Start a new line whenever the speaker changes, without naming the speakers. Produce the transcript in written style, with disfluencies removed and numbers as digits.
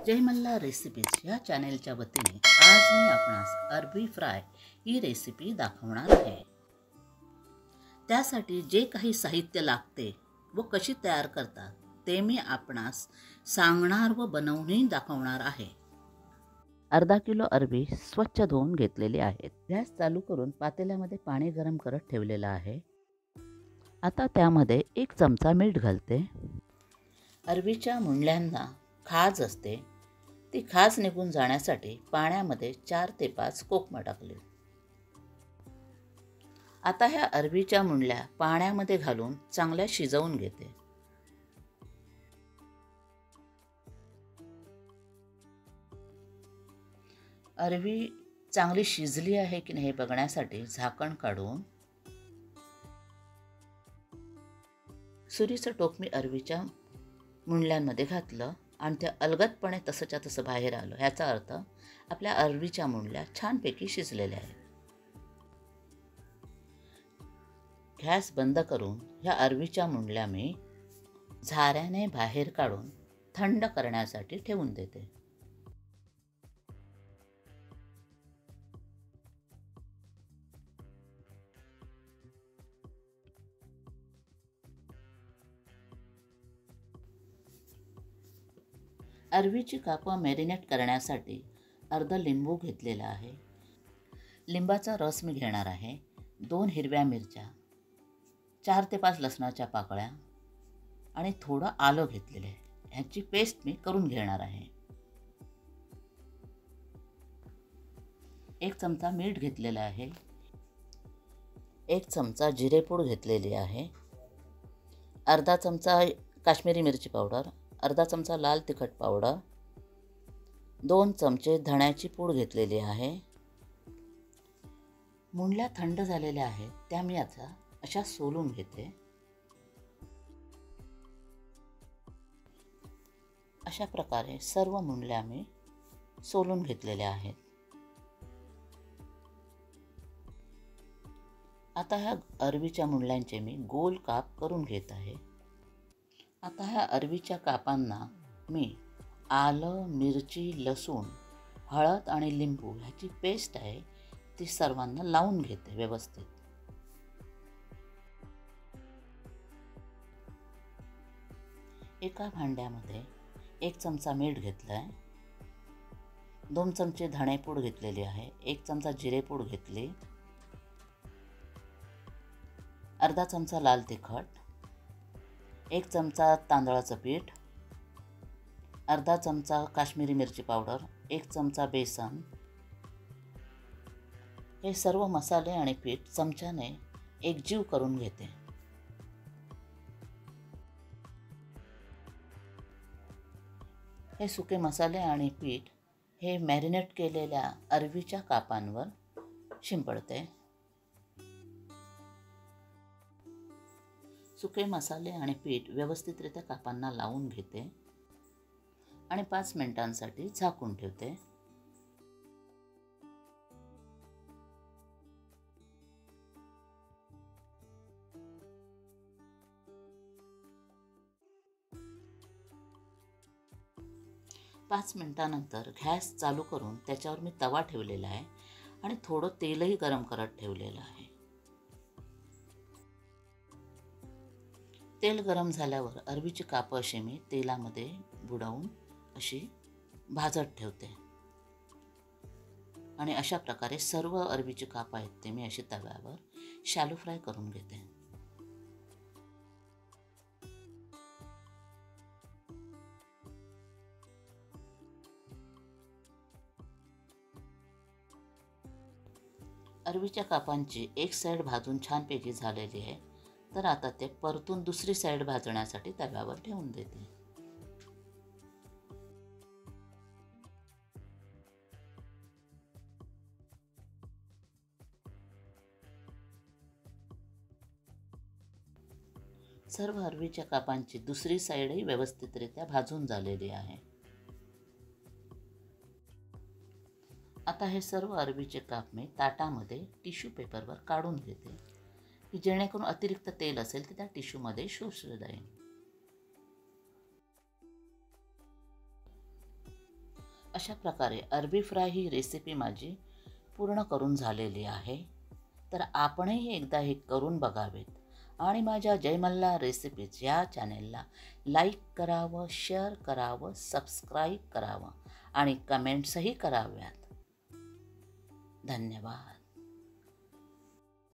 जय Malhar recipes ह्या चॅनेलच्या वतीने आज मी आपणास अरबी फ्राय ही रेसिपी दाखवणार आहे। त्यासाठी जे काही साहित्य लागते व कशी तयार करतात ते मी आपणास सांगणार व बनवूनही दाखवणार आहे। अर्धा किलो अरबी स्वच्छ धुवून घेतलेली आहेत। गॅस चालू करून पातेल्यामध्ये पाणी गरम करत ठेवलेलं आहे। आता त्यामध्ये 1 चमचा मीठ घालते। अरबीच्या मुंडल्यांना खाज असते, ती खाज निघून जाण्यासाठी पाण्यामध्ये 4 ते 5 कोकम टाकले। आता ह्या अरबीच्या मुंडल्या पाण्यामध्ये घालून चांगल्या शिजवून घेते। अरबी चांगली शिजली आहे की नाही बघण्यासाठी झाकण काढून सुरीचं टोक मी अरबीच्या मुंडल्यांमध्ये घातलं आणि ते अलगदपणे तसंच्या तसं बाहेर आलं। ह्याचा अर्थ आपल्या अरबीच्या मुंडल्या छानपैकी शिजलेल्या आहेत। गॅस बंद करून ह्या अरबीच्या मुंडल्या मी झाऱ्याने बाहेर काढून थंड करण्यासाठी ठेवून देते। अरबीची कापं मॅरिनेट करण्यासाठी अर्धा लिंबू घेतलेला आहे। लिंबाचा रस मी घेणार आहे। 2 हिरव्या मिरच्या, 4 ते 5 लसणाच्या पाकळ्या आणि थोडं आलं घेतलेलं आहे। ह्याची पेस्ट मी करून घेणार आहे। 1 चमचा मीठ घेतलेला आहे। 1 चमचा जिरेपूड घेतलेली आहे। अर्धा चमचा काश्मीरी मिरची पावडर, अर्धा चमचा लाल तिखट पावडर, 2 चमचे धण्याची पूड घेतलेली आहे। मुंडल्या थंड झालेल्या आहेत, त्या मी आता अशा सोलून घेते। अशा प्रकारे सर्व मुंडल्या मी सोलून घेतलेल्या आहेत। आता ह्या अरबीच्या मुंडल्यांचे मी गोल काप करून घेत आहे। आता ह्या अरबीच्या कापांना मी आलं, मिरची, लसूण, हळद आणि लिंबू ह्याची पेस्ट आहे ती सर्वांना लावून घेते व्यवस्थित। एका भांड्यामध्ये 1 चमचा मीठ घेतलाय, 2 चमचे धणेपूड घेतलेली आहे, 1 चमचा जिरेपूड घेतली, अर्धा चमचा लाल तिखट, 1 चमचा तांदळाचं पीठ, अर्धा चमचा काश्मीरी मिरची पावडर, 1 चमचा बेसन, हे सर्व मसाले आणि पीठ चमच्याने एकजीव करून घेते। हे सुके मसाले आणि पीठ हे मॅरिनेट केलेल्या अरबीच्या कापांवर शिंपडते। सुके मसाले आणि पीठ व्यवस्थितरित्या कापांना लावून घेते आणि 5 मिनिटांसाठी झाकून ठेवते। पाच मिनिटांनंतर गॅस चालू करून त्याच्यावर मी तवा ठेवलेला आहे आणि थोडं तेलही गरम करत ठेवलेलं आहे। तेल गरम झाल्यावर अरबीची कापं अशी मी तेलामध्ये बुडवून अशी भाजत ठेवते आणि अशा प्रकारे सर्व अरबीची कापं आहेत ते मी अशी तव्यावर शॅलो फ्राय करून घेते। अरबीच्या कापांची एक साईड भाजून छानपैकी झालेली आहे, तर आता ते परतून दुसरी साईड भाजण्यासाठी तव्यावर ठेवून देते। सर्व अरबीच्या कापांची दुसरी साईडही व्यवस्थितरित्या भाजून झालेली आहे। आता हे सर्व अरबीचे काप मी ताटामध्ये टिश्यू पेपरवर काढून घेते की जेणेकरून अतिरिक्त तेल असेल ते त्या टिश्यूमध्ये शोषलं जाईल। अशा प्रकारे अरबी फ्राय ही रेसिपी माझी पूर्ण करून झालेली आहे. तर आपणही एकदा हे करून बघावेत आणि माझ्या जय मल्हार रेसिपीज या चॅनेलला लाईक करावं, शेअर करावं, सबस्क्राईब करावं आणि कमेंट्सही कराव्यात. धन्यवाद.